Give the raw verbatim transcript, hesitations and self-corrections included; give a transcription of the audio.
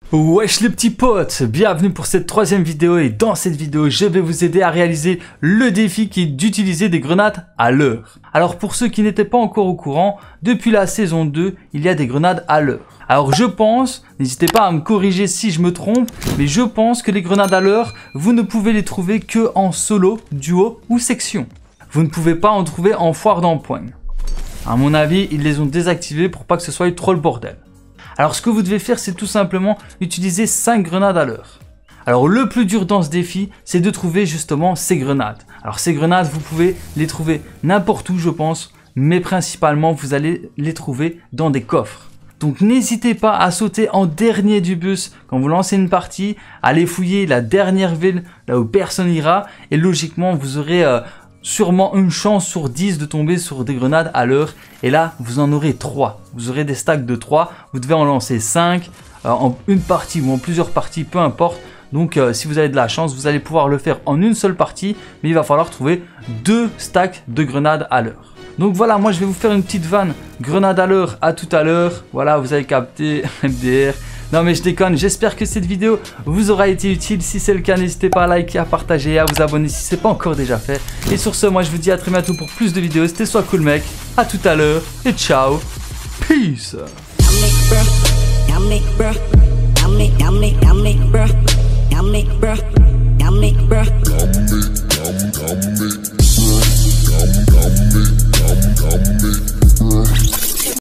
Wesh les petits potes, bienvenue pour cette troisième vidéo et dans cette vidéo je vais vous aider à réaliser le défi qui est d'utiliser des grenades à l'heure. Alors pour ceux qui n'étaient pas encore au courant, depuis la saison deux, il y a des grenades à l'heure. Alors je pense, n'hésitez pas à me corriger si je me trompe, mais je pense que les grenades à l'heure, vous ne pouvez les trouver que en solo, duo ou section. Vous ne pouvez pas en trouver en foire d'empoigne. À mon avis, ils les ont désactivées pour pas que ce soit trop le bordel. Alors ce que vous devez faire, c'est tout simplement utiliser cinq grenades à l'heure. Alors le plus dur dans ce défi, c'est de trouver justement ces grenades. Alors ces grenades, vous pouvez les trouver n'importe où je pense, mais principalement vous allez les trouver dans des coffres. Donc n'hésitez pas à sauter en dernier du bus quand vous lancez une partie, allez fouiller la dernière ville là où personne ira et logiquement vous aurez euh, sûrement une chance sur dix de tomber sur des grenades à l'heure et là vous en aurez trois. Vous aurez des stacks de trois, vous devez en lancer cinq euh, en une partie ou en plusieurs parties, peu importe. Donc euh, si vous avez de la chance, vous allez pouvoir le faire en une seule partie, mais il va falloir trouver deux stacks de grenades à l'heure. Donc voilà, moi je vais vous faire une petite vanne grenade à l'heure, à tout à l'heure. Voilà, vous avez capté, M D R. Non mais je déconne, j'espère que cette vidéo vous aura été utile. Si c'est le cas, n'hésitez pas à liker, à partager et à vous abonner si ce n'est pas encore déjà fait. Et sur ce, moi je vous dis à très bientôt pour plus de vidéos. C'était Sois Cool Mec, à tout à l'heure et ciao, peace.